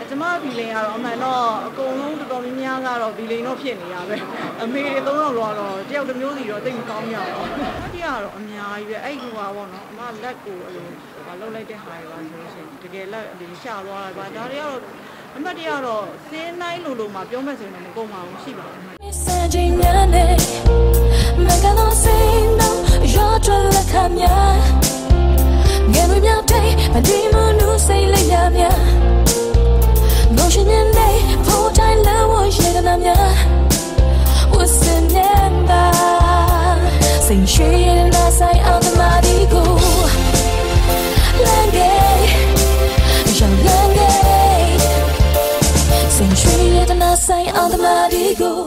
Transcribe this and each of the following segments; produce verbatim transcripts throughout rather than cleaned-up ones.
ကျမဘီလိန်ကတော့အမှန်တော့အကုန်လုံးတော်တော်များများကတော့ဘီလိန်တော့ဖြစ်နေရပဲအမေတွေသုံးယောက်တော့တော့တယောက်တစ်မျိုးစီတော့တိတ်မကောင်းကြတော့အတိကတော့အများကြီးပဲအဲ့ဟိုပါပေါ့နော်အမလက်ကိုအဲ့လိုဟာလှုပ်လိုက်တဲ့ဟာတွေပါဆိုလို့ရှိရင်တကယ်လက်ဒီရှာသွားတာပါဒါတွေကတော့အမတ်တရားတော့စင်းနိုင်လို့လို့မှပြောမဲ့ဆိုရင်မကုန်ပါဘူးရှိပါဘူးမကတော့စိတ်တော့ရောထွတ်လက်ခမြာငယ်မြောက်တဲ့မဒီမနုစိတ်လေးရမြာငိုရှင်နေဖို့တိုင်းလာဝရေကနာမြာ What's the number စိတ်ရှိနေဆိုင်အောင်တမာဒီကိုလမ်းကြီးရောင်းလမ်းကြီးစိတ်ရှိနေဆိုင်အောင်တမာဒီကို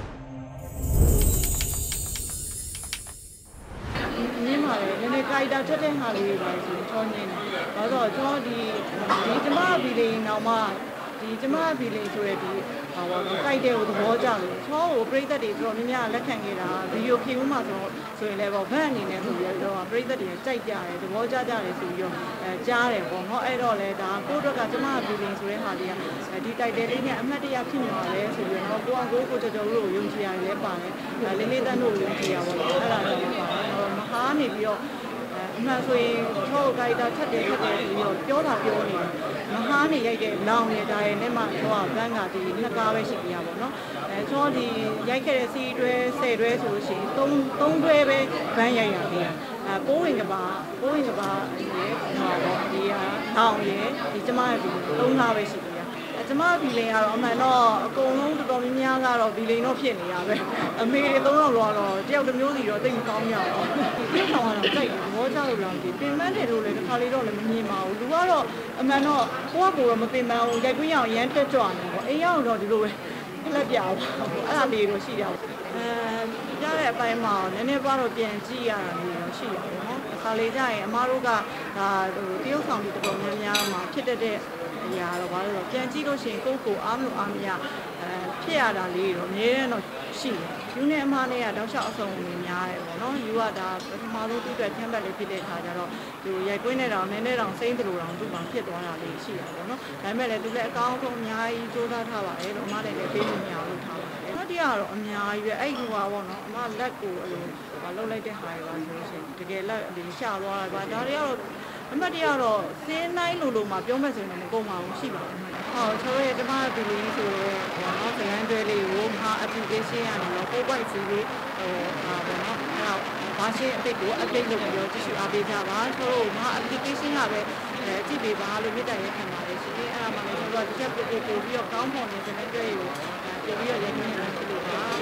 ကိုက်တာထွက်တဲ့ဟာလေးတွေပါဆိုချောနေတယ်။ဒါဆိုတော့ကျွန်တော်ဒီဒီကျမဘီလိန်နောက်မှဒီကျမဘီလိန်ဆိုရဒီဟာပေါ့နော်ကိုက်တဲ့ကိုသဘောကျလို့ချောကိုပြိသက်တွေတော်တော်များများလက်ခံခဲ့တာဗီဒီယိုဖြေဦးမှာဆိုတော့ဆိုရင်လည်းပေါ့ဘက်အနေနဲ့ဆိုပြီးတော့ပြိသက်တွေကြိုက်ကြတယ်သဘောကျကြတယ်ဆိုပြီးတော့အဲကြားတယ်ပေါ့နော်အဲ့တော့လေဒါကိုတို့ကကျမဘီလိန်ဆိုတဲ့ဟာလေးကဒီတိုက်တယ်လေးနဲ့အမှတ်တရဖြစ်နေပါလေဆိုပြီးတော့ကိုအောင်ကိုကိုကြော်ကြော်လို့ယုံကြည်ရတယ်လည်းပါတယ်လေးလေးတန်းတို့ယုံကြည်ရပါတော့အဲ့ဒါလည်းပါတယ်မဟာနေပြီးတော့အမှန်ဆိုရင်ချောကိုက်တာထက်တယ်ထက်တယ်ပြီးတော့ပြောတာပြောနေတယ်မဟာနေရိုက်တဲ့လောင်နေတာရဲ့နဲ့မှချောကဘန်းကဒီနှစ်ကားပဲရှိပြရပါတော့အဲချောဒီရိုက်ခဲ့တဲ့စီတွဲဆယ်တွဲဆိုလို့ရှိရင်သုံးသုံးတွဲပဲဘန်းရိုက်ရသေးတယ်အဲပိုးဝင်ကပါပိုးဝင်ကပါရဲ့ဟာပေါ့ဒီဟာလောင်ရဲ့ဒီကျမရဲ့ဒီသုံးကားပဲရှိပြရကျမဘီလိန်ကတော့အမှန်တော့အကုန်လုံးတော်တော်များများကတော့ဘီလိန်တော့ဖြစ်နေရပဲအမေတွေသုံးယောက်တော့တယောက်တစ်မျိုးစီတော့တိတ်မကောင်းကြတော့ဒီကောင်ကတော့ကြိုက်တယ်ဘောချလို့တော့ဒီပင်မတယ်လို့လည်းတစ်ခါလေးတော့လည်းမမြင်ပါဘူးလူကတော့အမှန်တော့ကိုကကိုတော့မပင်ပန်းဘူးရိုက်ကွင်းရအောင်ရမ်းတက်ကြွနေပေါ့အိမ်ရောက်တော့ဒီလိုပဲလက်ပြအောင်အဲ့ဒါလေးတော့ရှိတယ်အဲကြားတဲ့အပိုင်းမှာနည်းနည်းပါတော့ပြန်ကြည့်ရတာမျိုးတော့ရှိရတယ်နော်အခါလေးကြရင်အမားတို့ကဒါဟိုတရုတ်ဆောင်တွေတော်တော်များများမှာဖြစ်တဲ့အရာတော့ဘာလို့လဲပြန်ကြည့်လို့ရှိရင်ကိုယ့်ကိုအားမလို့အားမရအဲဖြစ်ရတာလေးတော့အများနဲ့တော့ရှိတယ်ယူနဲ့အမားနဲ့ကတောက်လျှောက်အစုံနေများတယ်ပေါ့နော်ယူကဒါပထမဆုံးသူ့အတွက်ချမ်းပတ်လေးဖြစ်တဲ့အခါကျတော့သူရိုက်ကွင်းနဲ့တော့နည်းနည်းတော့စိမ့်တယ်လို့တော့သူ့မှာဖြစ်သွားတာလေးရှိတာပေါ့နော်ဒါပေမဲ့လည်းသူလည်းအကောင်းဆုံးအများကြီးစူးစမ်းထားပါတယ်လို့အမားလည်းပေးလို့မရဘူးထားပါတယ်နောက်တစ်ကတော့အများကြီးပဲအဲ့ဟိုပါပေါ့နော်အမားလက်ကိုအဲ့လိုဟိုလှုပ်လိုက်တဲ့ဟာတွေပါဆိုလို့ရှိရင်တကယ်လက်ဒီရှာသွားတာပါဒါတွေကတော့အမှတ်တရတော့စင်းနိုင်လို့လို့မှပြောမဲ့ဆိုရင်မကုန်ပါဘူးရှိပါဘူး။ဟုတ်ကျွန်တော်ရဲ့ဓမ္မဘီလီဆိုတော့ဟောနော်ဇလန်တွဲလေးကိုမဟာ application ကနေတော့ကိုယ်ပိုက်စီလေးဟိုဟာပေါ့နော်အဲ့တော့ဘာရှင်းအသစ်ကို update လုပ်ပြီးတော့ကြည့်ရှုအားပေးကြပါ။တို့မဟာ application ကပဲအဲကြည့်ပေးပါလို့မြစ်တိုင်ရခံပါတယ်ရှင်။အဲ့ဒါမှလည်းကျွန်တော်တို့ကတစ်ချက်ပို့ပို့ပြီးတော့ကောင်းဖို့နေဇလန်တွဲကိုပို့ပြီးတော့ရည်ရည်နေဖြစ်လို့ပါ